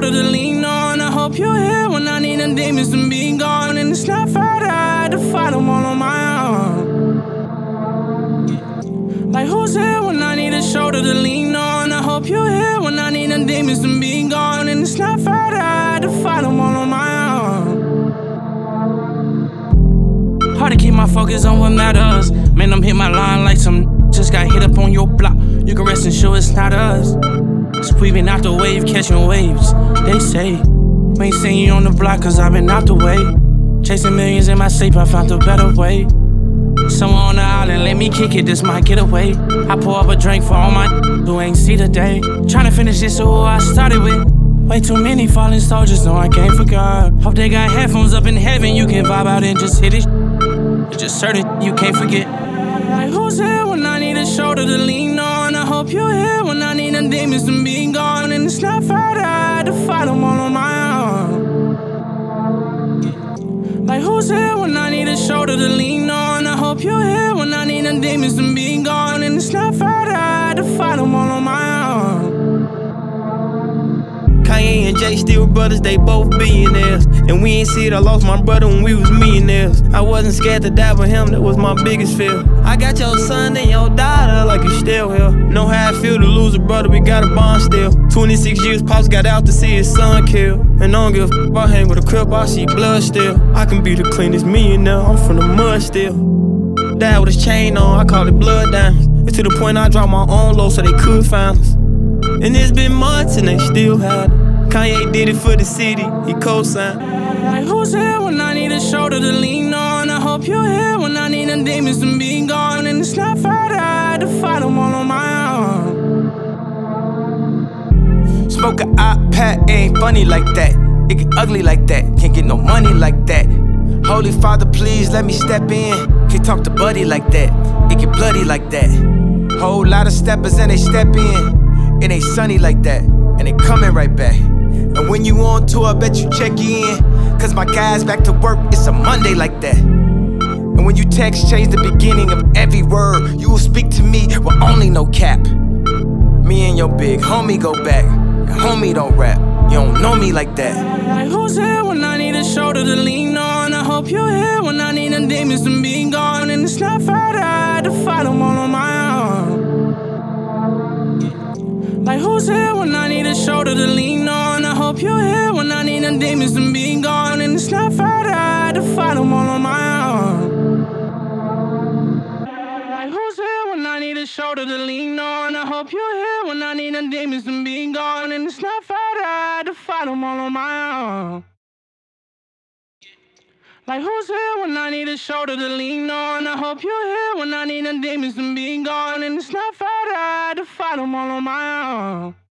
shoulder to lean on. I hope you're here when I need the demons to be gone. And it's not fair that I had to fight them all on my own. Like who's here when I need a shoulder to lean on? I hope you're here when I need the demons to be gone. And it's not fair that I had to fight them all on my own. Hard to keep my focus on what matters. Man, I'm hit my line like some just got hit up on your block. You can rest assured it's not us. So we been out the wave, catching waves. They say, we ain't seen you on the block cause I've been out the way. Chasing millions in my sleep, I found a better way. Someone on the island, let me kick it, this might get away. I pour up a drink for all my who ain't see the day. Tryna finish this who I started with. Way too many fallen soldiers, no I can't forget. Hope they got headphones up in heaven, you can vibe out and just hit it. It's just certain you can't forget. Like who's here when I need a shoulder to lean on? I hope you're here when I need the demons to be gone. And it's not fair that I had to fight them all on my own. Like who's here when I need a shoulder to lean on? I hope you're here when I need the demons to be gone. And it's not fair that I had to fight them all on my own. Kanye and Jay still brothers, they both billionaires. And we ain't see it, I lost my brother when we was millionaires. I wasn't scared to die for him, that was my biggest fear. I got your son and your daughter like you still here. Know how I feel to lose a brother, we got a bond still. 26 years, Pops got out to see his son killed. And I don't give a f, I hang with a crip, I see blood still. I can be the cleanest millionaire, I'm from the mud still. Died with his chain on, I call it blood diamonds. It's to the point I dropped my own low so they could find us. And it's been months and they still had it. Kanye did it for the city, he co-signed. Like who's here when I need a shoulder to lean on? I hope you're here when I need the demons to be gone. And it's not fair that I had to fight them all on my own. Smoke a iPad, ain't funny like that. It get ugly like that, can't get no money like that. Holy Father, please let me step in. Can't talk to Buddy like that, it get bloody like that. Whole lot of steppers and they step in. It ain't sunny like that, and they coming right back. And when you on tour, I bet you check in. Cause my guys back to work, it's a Monday like that. And when you text, change the beginning of every word. You will speak to me with only no cap. Me and your big homie go back, and homie don't rap. You don't know me like that. Like who's here when I need a shoulder to lean on? I hope you're here when I need the demons to be gone. And it's not fair that I had to fight them all on my own. Like who's here when I need a shoulder to lean on? I hope you're here when I need the demons to be gone. And it's not fair that I had to fight them all on my own. Like who's here when I need a shoulder to lean on? I hope you're here when I need the demons to be gone. And it's not fair that I had to fight them all on my own. Like who's here when I need a shoulder to lean on? I hope you're here when I need the demons to be gone. And it's not fair that I had to fight them all on my own.